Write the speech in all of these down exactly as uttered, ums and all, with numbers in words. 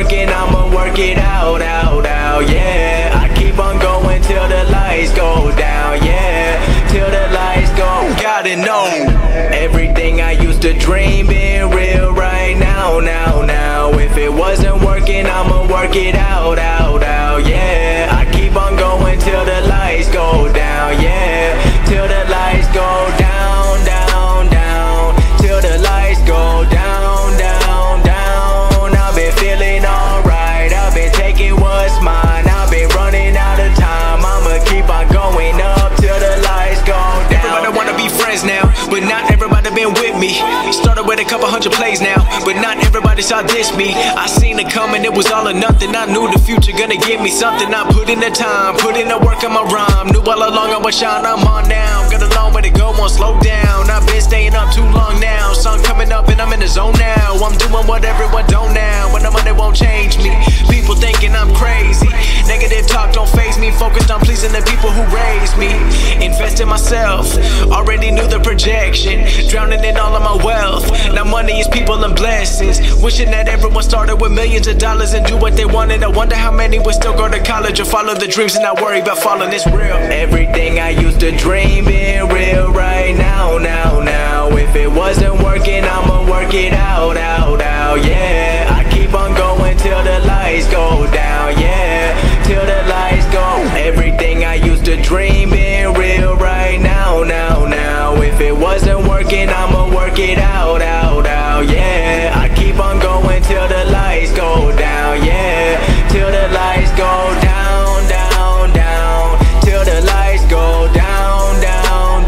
working, I'ma work it out, out, out, yeah. I keep on going till the lights go down, yeah. Till the lights go, gotta know everything I used to dream being real right now, now, now. If it wasn't working, I'ma work it out, out, out, yeah. I keep on going till the lights go down, yeah. Till the lights go down, down, down. Till the lights go down, down, down. I've been feeling alright, I've been taking what's mine. I've been running out of time, I'ma keep on going up till the lights go down. Everybody wanna be friends now, but not everybody been with me. Started with a couple hundred plays now, but not everybody saw this me. I seen it coming, it was all or nothing. I knew the future gonna give me something. I put in the time, put in the work on my rhyme. Knew all along I was shine, I'm on now. Got a long way to go, won't slow down. I've been staying up too long now. Sun coming up and I'm in the zone now. I'm doing what everyone don't now. When I'm on it won't change me. People thinking I'm crazy. Negative talk don't faze me. Focused on pleasing the people who raised me. Invest in myself, already knew the projection. Drowning in all of my wealth. Now money is people and blessings. Wishing that everyone started with millions of dollars and do what they wanted. I wonder how many would still go to college or follow the dreams and not worry about falling. It's real. Everything I used to dream being real right now, now, now. If it wasn't working, I'ma work it out, out, out, yeah. I keep on going till the lights go down, yeah. Till the lights go. Everything I used to dream being real right now, now, now. If it wasn't working, I'ma work it out, out, out, yeah. I keep on going till the lights go down, yeah. Till the lights go down, down, down. Till the lights go down, down.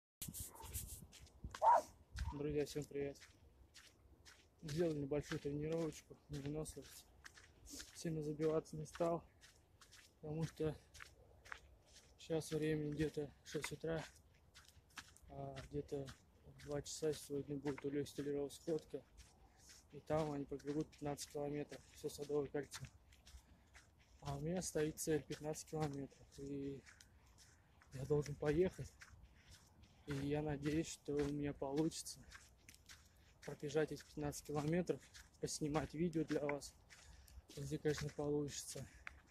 Друзья, всем привет! Сделал небольшую тренировочку на выносливость. Сильно забиваться не стал, потому что сейчас времени где-то шесть утра, а где-то в два часа сегодня будет улюстилирована сходка, и там они пробегут пятнадцать километров, все Садовое кольцо. А у меня стоит цель пятнадцать километров, и я должен поехать. И я надеюсь, что у меня получится пробежать эти пятнадцать километров, поснимать видео для вас, если, конечно, получится.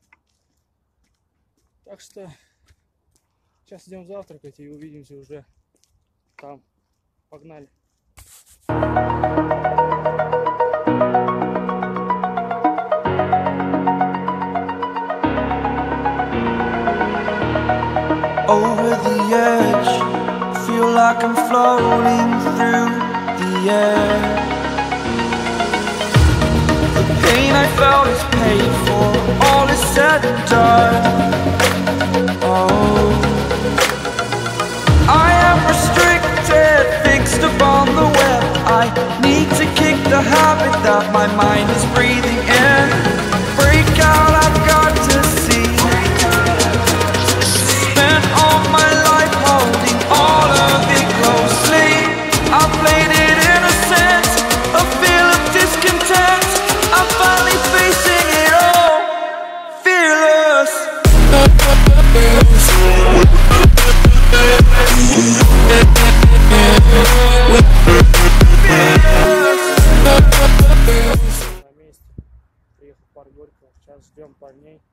Так что сейчас идем завтракать и увидимся уже там. Погнали! Over the edge, feel like I'm floating through the air. The pain I felt is paid for, all is said and done. Oh, I am restricted, fixed upon the web. I need to kick the habit that my mind is breathing in. Break out, I've got to see. Spent all my life holding all of it closely. I played it innocent, a feel of discontent. I'm finally facing it all, fearless. На месте. Приехал в парк Горького. Сейчас ждем парней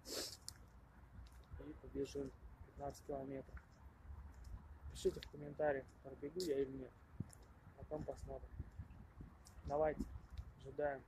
и побежим пятнадцать километров. Пишите в комментариях, пробегу я или нет. Потом посмотрим. Давайте, ожидаем.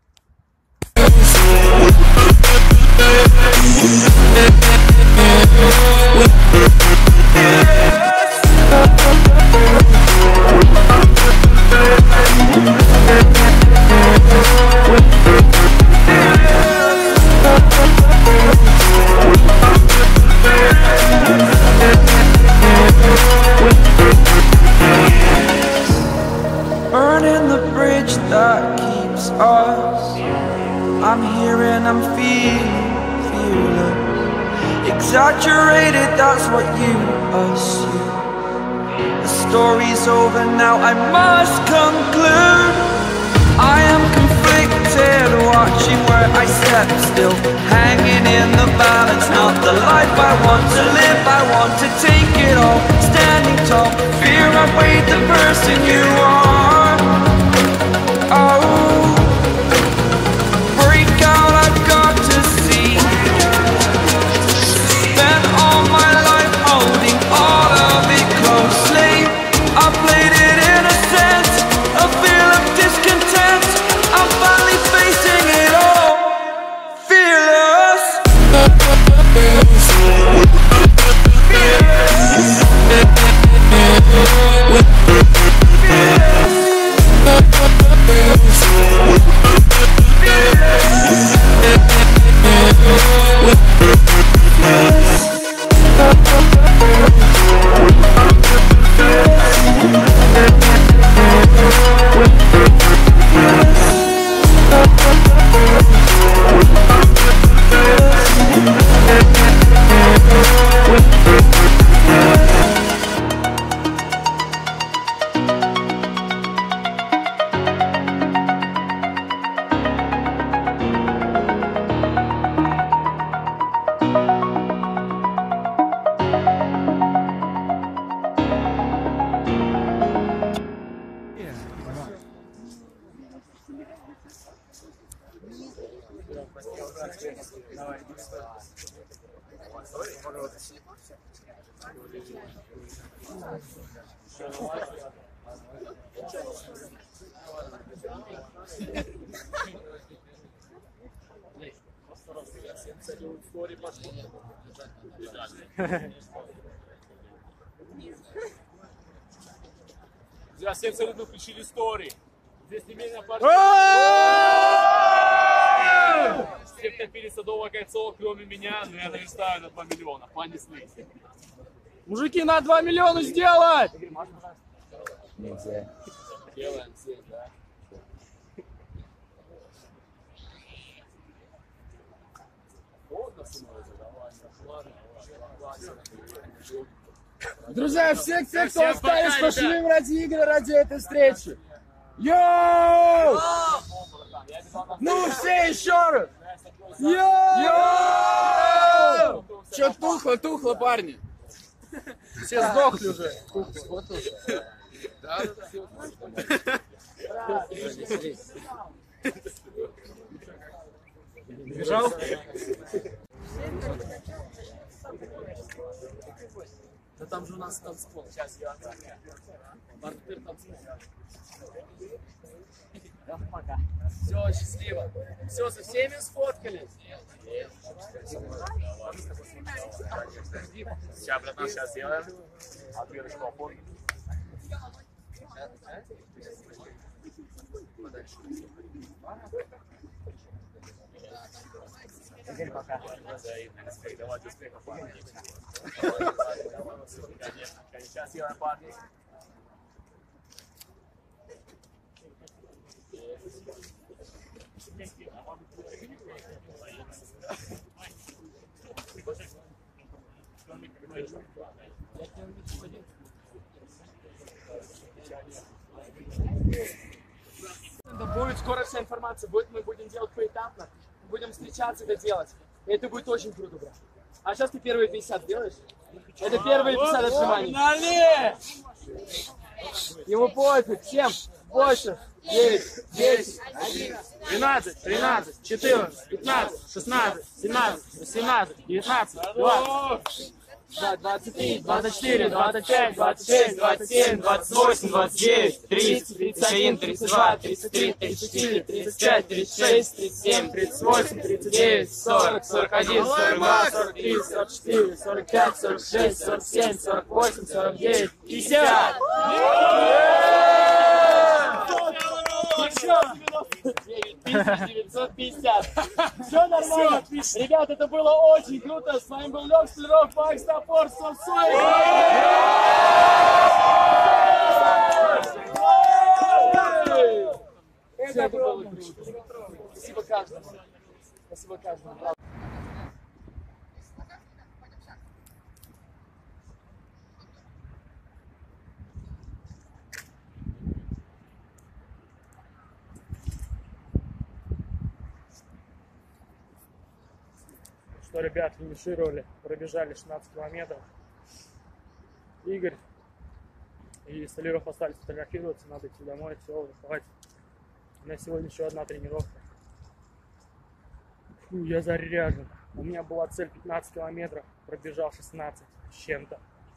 Burning the bridge that keeps us. I'm here and I'm feeling fearless. Exaggerated, that's what you assume. The story's over now, I must conclude. I am conflicted, watching where I step still, hanging in the balance. Not the life I want to live, I want to take it all. Standing tall, fear outweighed the person you are. Oh, break out. Друзья, всем абсолютно включили истории. Здесь не менее пар... Все втопили Садовое кольцо, кроме меня, но я наверстаю на два миллиона. Понеслись. Мужики, на два миллиона сделать! Нельзя. Делаем все, да. Друзья, все, все, кто остались, пошли ради игры, ради этой встречи. Йоу! Ну все еще раз! Йоу! Че тухло, тухло, парни? Все сдохли уже. Бежал? Да там же у нас танцпол. Сейчас я Бартер танцпол. Пока. Все, счастливо. Все, со всеми сфоткались. Сейчас, братан, сейчас сделаем. Отбирочку опор. Теперь пока. Давайте успехов, парни. Сейчас сделаем, парни. Будет скоро вся информация, будет, мы будем делать поэтапно, будем встречаться, это делать. И это будет очень круто, брат. А сейчас ты первые пятьдесят делаешь? Это первые пятьдесят отжиманий. Ему пофиг, всем восемь, девять, десять, двенадцать, тринадцать, четырнадцать, пятнадцать, шестнадцать, семнадцать, восемнадцать, девятнадцать, двадцать. двадцать три, двадцать четыре, двадцать пять, двадцать шесть, двадцать семь, двадцать восемь, двадцать девять, тридцать, тридцать один, тридцать два, тридцать три, тридцать четыре, тридцать пять, тридцать шесть, тридцать семь, тридцать восемь, тридцать девять, сорок, сорок один, сорок два, сорок три, сорок четыре, сорок пять, сорок шесть, сорок семь, сорок восемь, сорок девять, пятьдесят! тысяча девятьсот пятьдесят. Все нормально. Ребят, это было очень круто. С вами был Лёх Столяров, Макс Топор, Совсой. Это было круто. Спасибо каждому. Спасибо каждому. Что, ребят, финишировали, пробежали шестнадцать километров. Игорь и Столяров остались фотографироваться, надо идти домой, все, выходить. У меня сегодня еще одна тренировка. Фу, я заряжен. У меня была цель пятнадцать километров, пробежал шестнадцать с чем-то.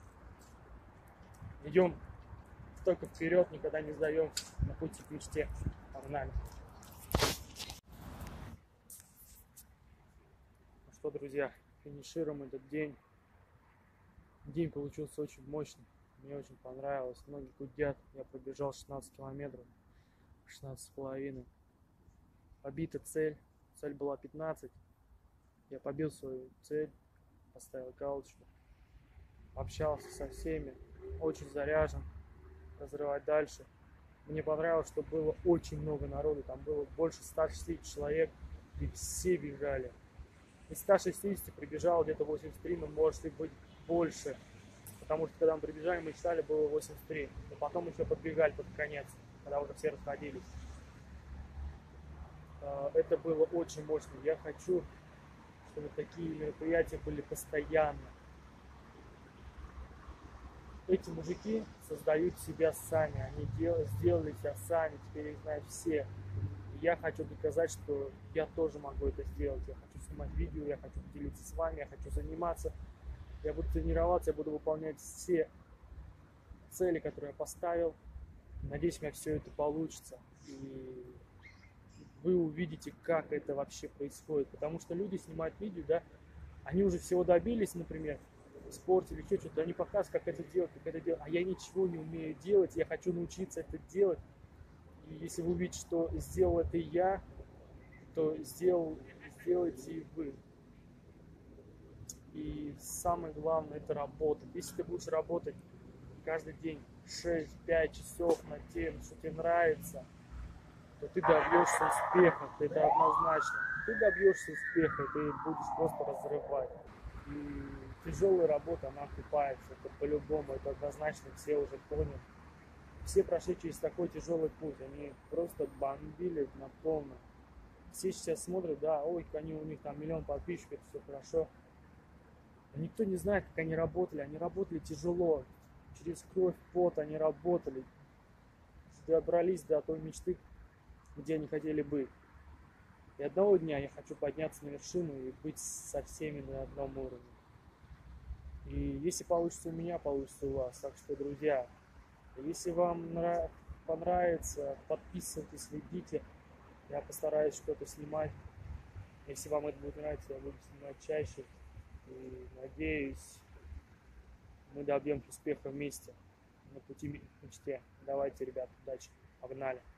Идем только вперед, никогда не сдаемся на пути к мечте. Погнали. Что, друзья, финишируем этот день. День получился очень мощный. Мне очень понравилось. Ноги гудят. Я пробежал шестнадцать километров. шестнадцать с половиной. Побита цель. Цель была пятнадцать. Я побил свою цель. Поставил галочку. Общался со всеми. Очень заряжен. Разрывать дальше. Мне понравилось, что было очень много народу. Там было больше ста шестидесяти человек. И все бежали. Из ста шестидесяти прибежало где-то восемьдесят три, но может и быть больше. Потому что когда мы прибежали, мы считали, было восемьдесят три. Но потом еще подбегали под конец, когда уже все расходились. Это было очень мощно. Я хочу, чтобы такие мероприятия были постоянно. Эти мужики создают себя сами. Они делали, сделали себя сами. Теперь их знают все. Я хочу доказать, что я тоже могу это сделать. Я хочу снимать видео, я хочу поделиться с вами, я хочу заниматься. Я буду тренироваться, я буду выполнять все цели, которые я поставил. Надеюсь, у меня все это получится. И вы увидите, как это вообще происходит. Потому что люди снимают видео, да, они уже всего добились, например, в спорте или еще что-то. Они показывают, как это делать, как это делать. А я ничего не умею делать, я хочу научиться это делать. И если вы увидите, что сделал это я, то сделал, сделайте и вы. И самое главное — это работать. Если ты будешь работать каждый день шесть-пять часов над тем, что тебе нравится, то ты добьешься успеха, это однозначно. Ты добьешься успеха, и ты будешь просто разрывать. И тяжелая работа, она окупается, это по-любому, это однозначно, все уже поняли. Все прошли через такой тяжелый путь, они просто бомбили на полную. Все сейчас смотрят, да, ой, они, у них там миллион подписчиков, все хорошо. Но никто не знает, как они работали, они работали тяжело, через кровь, пот они работали, добрались до той мечты, где они хотели быть. И одного дня я хочу подняться на вершину и быть со всеми на одном уровне. И если получится у меня, получится у вас. Так что, друзья, если вам понравится, подписывайтесь, следите. Я постараюсь что-то снимать. Если вам это будет нравиться, я буду снимать чаще. И надеюсь, мы добьемся успеха вместе на пути к мечте. Давайте, ребят, удачи. Погнали.